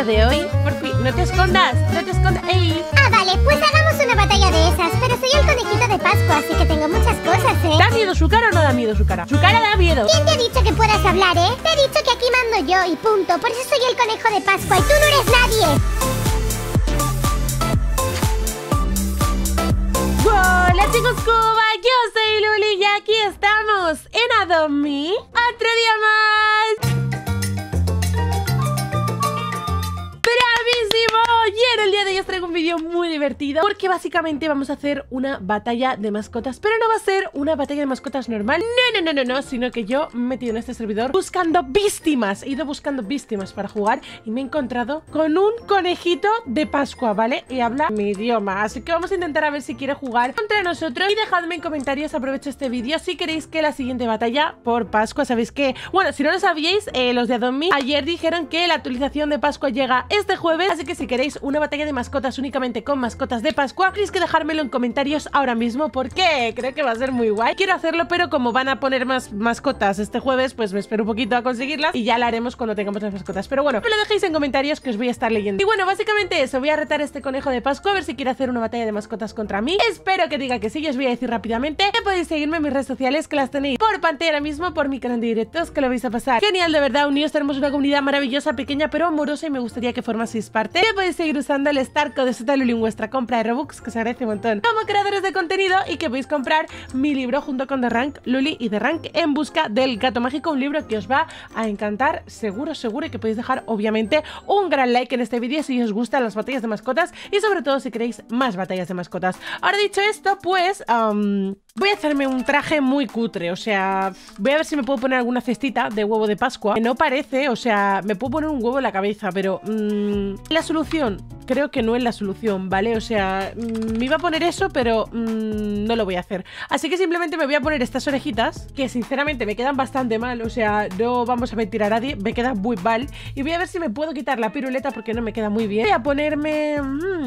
de hoy. Por fin, no te escondas, no te escondas. ¡Ey! Ah, vale, pues hagamos una batalla de esas. Pero soy el conejito de Pascua, así que tengo muchas cosas, ¿Da miedo su cara o no da miedo su cara? Su cara da miedo. ¿Quién te ha dicho que puedas hablar, Te he dicho que aquí mando yo y punto. Por eso soy el conejo de Pascua y tú no eres nadie. Hola chicos Cuba, yo soy Luli y aquí estamos en Adopt.me. ¡Otro día más! ¡Bravísimo! Y en el día de hoy os traigo un vídeo muy divertido porque básicamente vamos a hacer una batalla de mascotas. Pero no va a ser una batalla de mascotas normal, no, sino que yo me he metido en este servidor buscando víctimas. He ido buscando víctimas para jugar y me he encontrado con un conejito de Pascua, ¿vale? Y habla mi idioma, así que vamos a intentar a ver si quiere jugar contra nosotros. Y dejadme en comentarios, aprovecho este vídeo, si queréis que la siguiente batalla por Pascua, sabéis que, bueno, si no lo sabíais, los de Adopt.me ayer dijeron que la actualización de Pascua llega este jueves, así que si queréis una batalla de mascotas únicamente con mascotas de Pascua, tenéis que dejármelo en comentarios ahora mismo porque creo que va a ser muy guay. Quiero hacerlo, pero como van a poner más mascotas este jueves, pues me espero un poquito a conseguirlas y ya la haremos cuando tengamos las mascotas. Pero bueno, me lo dejéis en comentarios que os voy a estar leyendo. Y bueno, básicamente eso, voy a retar a este conejo de Pascua a ver si quiere hacer una batalla de mascotas contra mí. Espero que diga que sí, y os voy a decir rápidamente que podéis seguirme en mis redes sociales, que las tenéis por pantalla ahora mismo, por mi canal de directos, que lo vais a pasar genial, de verdad. Unidos, tenemos una comunidad maravillosa, pequeña pero amorosa, y me gustaría que formaseis parte. Que podéis seguir usando el Star Code de Sotaluli en vuestra compra de Robux, que se agradece un montón como creadores de contenido, y que podéis comprar mi libro junto con The Rank, Luli y The Rank en busca del gato mágico, un libro que os va a encantar seguro, y que podéis dejar obviamente un gran like en este vídeo si os gustan las batallas de mascotas y sobre todo si queréis más batallas de mascotas. Ahora dicho esto, pues voy a hacerme un traje muy cutre, o sea, voy a ver si me puedo poner alguna cestita de huevo de Pascua, que no parece, o sea, me puedo poner un huevo en la cabeza, pero la solución, creo que no es la solución, ¿vale? O sea, me iba a poner eso, pero no lo voy a hacer. Así que simplemente me voy a poner estas orejitas, que sinceramente me quedan bastante mal, o sea, no vamos a mentir a nadie, me queda muy mal. Y voy a ver si me puedo quitar la piruleta porque no me queda muy bien. Voy a ponerme...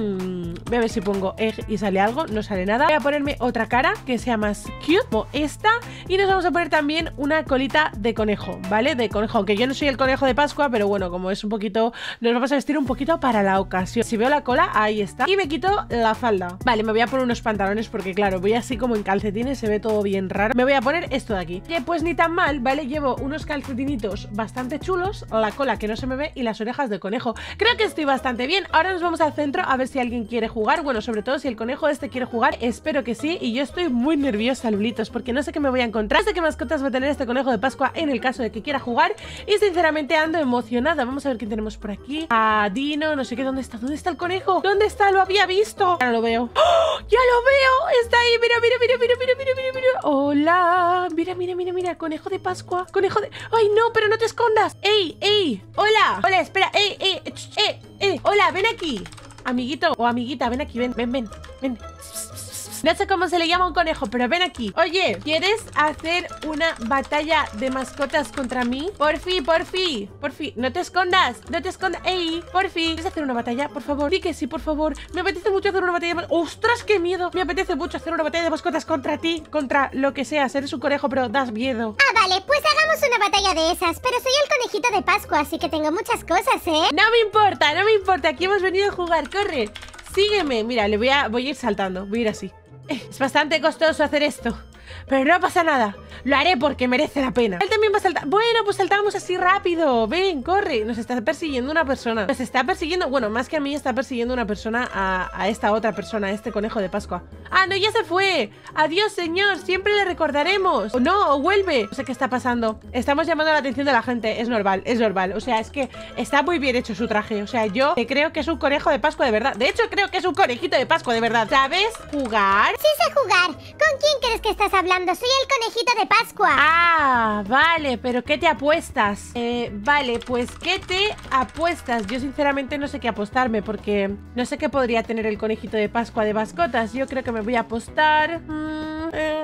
voy a ver si pongo egg y sale algo, no sale nada. Voy a ponerme otra cara que sea más cute, como esta. Y nos vamos a poner también una colita de conejo, ¿vale? De conejo, aunque yo no soy el conejo de Pascua, pero bueno, como es un poquito... Nos vamos a vestir un poquito para la ocasión. Si veo la cola, ahí está. Y me quito la falda. Vale, me voy a poner unos pantalones porque claro, voy así como en calcetines, se ve todo bien raro. Me voy a poner esto de aquí. Pues ni tan mal, ¿vale? Llevo unos calcetinitos bastante chulos, la cola que no se me ve y las orejas de conejo. Creo que estoy bastante bien. Ahora nos vamos al centro a ver si alguien quiere jugar. Bueno, sobre todo si el conejo este quiere jugar, espero que sí. Y yo estoy muy nerviosa, Lulitos, porque no sé qué me voy a encontrar. No sé qué mascotas va a tener este conejo de Pascua en el caso de que quiera jugar. Y sinceramente ando emocionada. Vamos a ver qué tenemos por aquí. A Dino, no sé qué, ¿dónde está? ¿Dónde está el conejo? ¿Dónde está? Lo había visto. Ya no lo veo. ¡Oh! ¡Ya lo veo! Está ahí, mira. Hola. Mira, conejo de Pascua. Conejo de... ¡Ay, no! Pero no te escondas. ¡Ey! Hola, espera. Hola, ven aquí. Amiguito o amiguita, ven aquí, ven. No sé cómo se le llama a un conejo, pero ven aquí. Oye, ¿quieres hacer una batalla de mascotas contra mí? Porfi. No te escondas. Ey, porfi. ¿Quieres hacer una batalla, por favor? Di que sí, por favor. Me apetece mucho hacer una batalla de... ¡Ostras, qué miedo! Me apetece mucho hacer una batalla de mascotas contra ti, contra lo que seas. Eres un conejo, pero das miedo. Ah, vale, pues hagamos una batalla de esas. Pero soy el conejito de Pascua, así que tengo muchas cosas, No me importa. Aquí hemos venido a jugar. Corre, sígueme. Mira, voy a ir saltando. Voy a ir así. Es bastante costoso hacer esto, pero no pasa nada. Lo haré porque merece la pena. Él también va a saltar. Bueno, pues saltamos así rápido. Ven, corre. Nos está persiguiendo una persona. Nos está persiguiendo... Bueno, más que a mí, está persiguiendo una persona a esta otra persona, a este conejo de Pascua. Ah, no, ya se fue. Adiós, señor. Siempre le recordaremos. O no, o vuelve. No sé qué está pasando. Estamos llamando la atención de la gente. Es normal. O sea, es que está muy bien hecho su traje. O sea, yo creo que es un conejo de Pascua de verdad. De hecho, creo que es un conejito de Pascua de verdad. ¿Sabes jugar? Sí sé jugar. ¿Con quién crees que estás hablando? Soy el conejito de Pascua. Ah, vale, pero ¿qué te apuestas? Vale, pues ¿qué te apuestas? Yo sinceramente no sé qué apostarme porque no sé qué podría tener el conejito de Pascua de mascotas. Yo creo que me voy a apostar...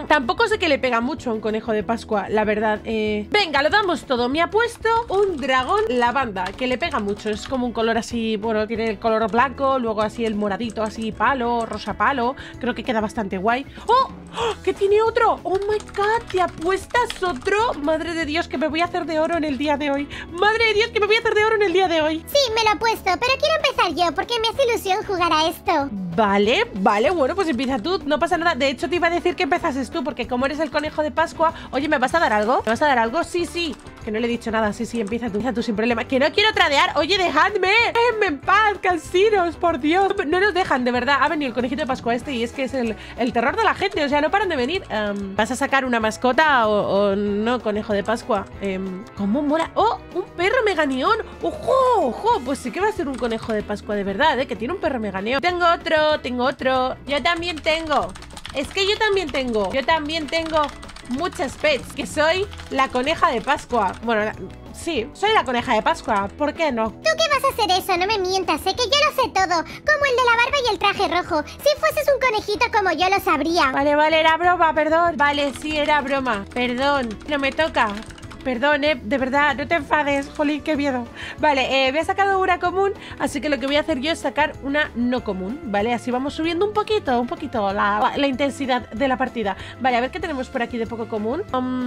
Tampoco sé que le pega mucho a un conejo de Pascua, la verdad. Venga, lo damos todo. Me ha puesto un dragón lavanda, que le pega mucho. Es como un color así, bueno, tiene el color blanco, luego así el moradito, así palo, rosa palo. Creo que queda bastante guay. ¡Oh! ¿Qué tiene otro? ¡Oh my god! ¿Te apuestas otro? Madre de Dios, que me voy a hacer de oro en el día de hoy. Madre de Dios, que me voy a hacer de oro en el día de hoy. Sí, me lo he puesto, pero quiero empezar yo porque me hace ilusión jugar a esto. Vale, bueno, pues empieza tú, no pasa nada. De hecho, te iba a decir que empezases tú, porque como eres el conejo de Pascua... Oye, ¿me vas a dar algo? ¿Me vas a dar algo? Sí, sí. Que no le he dicho nada, sí, empieza tú sin problema. Que no quiero tradear, oye, dejadme. Déjenme en paz, cansinos, por Dios. No nos dejan, de verdad. Ha venido el conejito de Pascua este y es que es el terror de la gente, o sea, no paran de venir. ¿Vas a sacar una mascota o no, conejo de Pascua? ¿Cómo mola? ¡Oh! Un perro meganeón. ¡Ojo! ¡Ojo! Pues sí que va a ser un conejo de Pascua de verdad, que tiene un perro meganeón. Tengo otro. Yo también tengo. Es que yo también tengo muchas pets, que soy la coneja de Pascua. Bueno, sí, soy la coneja de Pascua. ¿Por qué no? ¿Tú qué vas a hacer eso? No me mientas, sé que yo lo sé todo. Como el de la barba y el traje rojo. Si fueses un conejito como yo lo sabría. Vale, era broma, perdón. Vale, sí, era broma. Perdón, no me toca. Perdón, de verdad, no te enfades. Jolín, qué miedo. Vale, me ha sacado una común, así que lo que voy a hacer yo es sacar una no común, ¿vale? Así vamos subiendo un poquito la intensidad de la partida. Vale, a ver qué tenemos por aquí de poco común.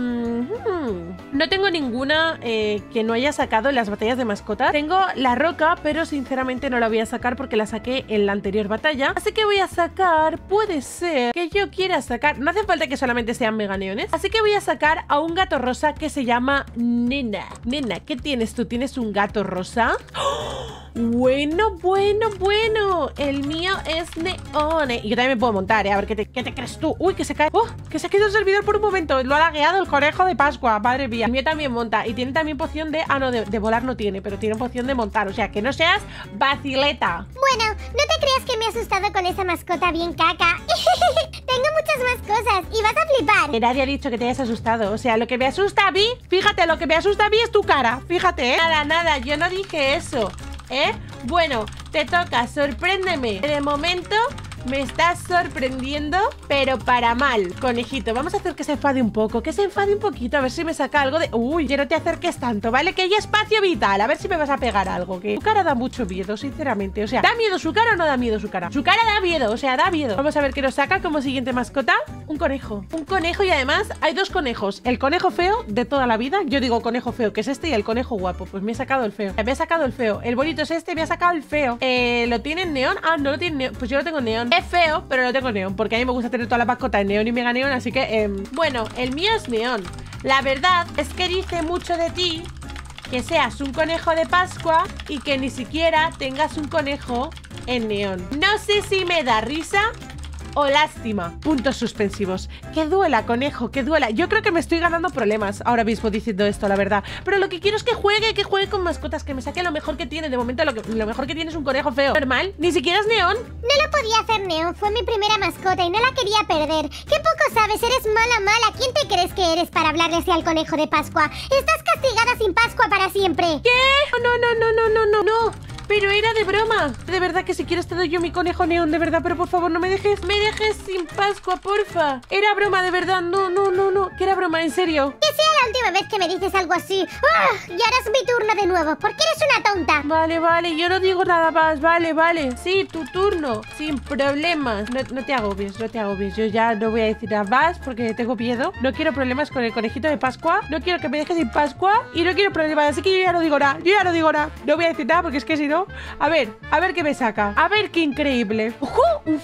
No tengo ninguna que no haya sacado en las batallas de mascotas. Tengo la roca, pero sinceramente no la voy a sacar porque la saqué en la anterior batalla. Así que voy a sacar, puede ser que yo quiera sacar, no hace falta que solamente sean meganeones. Así que voy a sacar a un gato rosa que se llama Nena. Nena, ¿qué tienes tú? ¿Tienes un gato rosa? ¡Oh! Bueno. El mío es neón. Y yo también me puedo montar, A ver, ¿qué te crees tú? Uy, que se cae. ¡Oh! Que se ha quedado el servidor por un momento. Lo ha lagueado el conejo de Pascua. Madre mía. El mío también monta. Y tiene también poción de... Ah, no, de volar no tiene, pero tiene poción de montar. O sea, que no seas vacileta. Bueno, no te creas que me he asustado con esa mascota bien caca. Tengo muchas más cosas y vas a flipar. Nadie ha dicho que te hayas asustado. O sea, lo que me asusta a mí... Fíjate, lo que me asusta a mí es tu cara. Fíjate, Nada, yo no dije eso. Bueno, te toca, sorpréndeme. De momento me estás sorprendiendo, pero para mal, conejito. Vamos a hacer que se enfade un poco, que se enfade un poquito, a ver si me saca algo de... Uy, que no te acerques tanto, ¿vale? Que hay espacio vital, a ver si me vas a pegar algo. Que su cara da mucho miedo, sinceramente. O sea, ¿da miedo su cara o no da miedo su cara? Su cara da miedo, o sea, da miedo. Vamos a ver qué nos saca como siguiente mascota. Un conejo. Un conejo y además hay dos conejos. El conejo feo de toda la vida. Yo digo conejo feo, que es este, y el conejo guapo. Pues me he sacado el feo. Me ha sacado el feo. El bonito es este, me ha sacado el feo. ¿Lo tienen neón? Ah, no lo tienen neón. Pues yo lo tengo neón. Es feo, pero lo tengo neón, porque a mí me gusta tener toda la mascota en neón y mega neón, así que, bueno, el mío es neón. La verdad es que dice mucho de ti que seas un conejo de Pascua y que ni siquiera tengas un conejo en neón. No sé si me da risa o lástima. Puntos suspensivos. Que duela, conejo, que duela. Yo creo que me estoy ganando problemas ahora mismo diciendo esto, la verdad. Pero lo que quiero es que juegue con mascotas, que me saque lo mejor que tiene. De momento lo mejor que tiene es un conejo feo. Normal, ni siquiera es neón. No lo podía hacer neón, fue mi primera mascota y no la quería perder. ¡Qué poco sabes! Eres mala. ¿Quién te crees que eres para hablarle así al conejo de Pascua? Estás castigada sin Pascua para siempre. ¿Qué? No. Pero era de broma. De verdad que si quieres te doy yo mi conejo neón, de verdad. Pero por favor no me dejes sin Pascua, porfa. Era broma, de verdad. No. Que era broma, en serio. Que sea la última vez que me dices algo así. Y ahora es mi turno de nuevo, porque eres una tonta. Vale, yo no digo nada más. Vale. Sí, tu turno, sin problemas. No te agobies. Yo ya no voy a decir nada más porque tengo miedo. No quiero problemas con el conejito de Pascua. No quiero que me dejes sin Pascua. Y no quiero problemas, así que yo ya no digo nada. No voy a decir nada porque es que si no... A ver qué me saca. A ver qué increíble. ¡Ojo!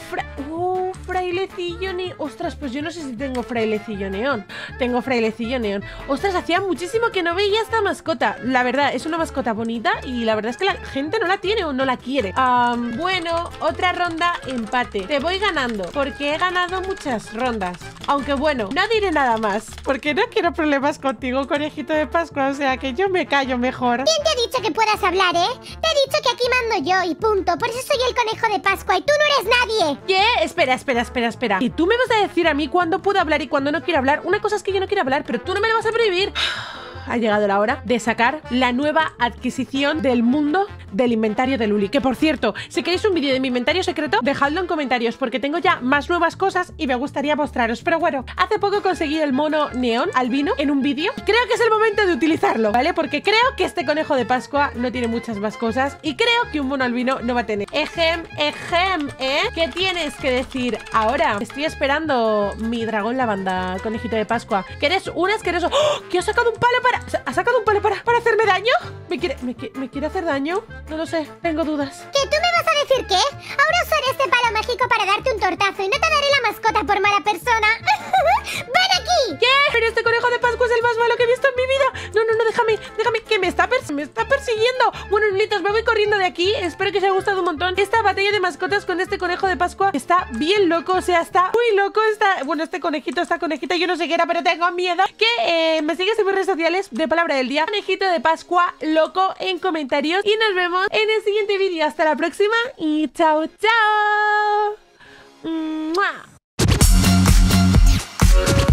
Un frailecillo neón. Ostras, pues yo no sé si tengo frailecillo neón. Tengo frailecillo neón. Ostras, hacía muchísimo que no veía esta mascota. La verdad, es una mascota bonita y la verdad es que la gente no la tiene o no la quiere. Bueno, otra ronda empate. Te voy ganando porque he ganado muchas rondas. Aunque bueno, no diré nada más porque no quiero problemas contigo, conejito de Pascua. O sea que yo me callo mejor. ¿Quién te ha dicho que puedas hablar, Te he dicho que aquí mando yo y punto. Por eso soy el conejo de Pascua y tú no eres nadie. ¿Qué? Espera. ¿Y tú me vas a decir a mí cuándo puedo hablar y cuándo no quiero hablar? Una cosa es que yo no quiero hablar, pero tú no me lo vas a prohibir. ha llegado la hora de sacar la nueva adquisición del mundo del inventario de Luli. Que por cierto, si queréis un vídeo de mi inventario secreto, dejadlo en comentarios porque tengo ya más nuevas cosas y me gustaría mostraros. Pero bueno, hace poco conseguí el mono neón albino en un vídeo. Creo que es el momento de utilizarlo, ¿vale? Porque creo que este conejo de Pascua no tiene muchas más cosas y creo que un mono albino no va a tener. Ejem, ¿eh? ¿Qué tienes que decir ahora? Estoy esperando mi dragón lavanda, conejito de Pascua. Que eres un asqueroso. ¡Oh! ¿Que ha sacado un palo para... ¿Ha sacado un palo para hacerme daño? ¿Me quiere hacer daño? No lo sé, tengo dudas. ¿Que tú me vas a decir qué? Ahora usaré este palo mágico para darte un tortazo y no te daré la mascota por mala persona. ¡Ven aquí! ¿Qué? Pero este conejo de Pascua es el más malo que he visto en mi vida. No, déjame, que me está persiguiendo. Bueno, Lulitos, me voy corriendo de aquí. Espero que os haya gustado un montón. Esta batalla de mascotas con este conejo de Pascua está bien loco, o sea, está muy loco. Bueno, este conejito, esta conejita, yo no sé qué era, pero tengo miedo. Que me sigues en mis redes sociales de Palabra del Día. Conejito de Pascua loco en comentarios. Y nos vemos en el siguiente vídeo. Hasta la próxima y chao, chao. ¡Mua!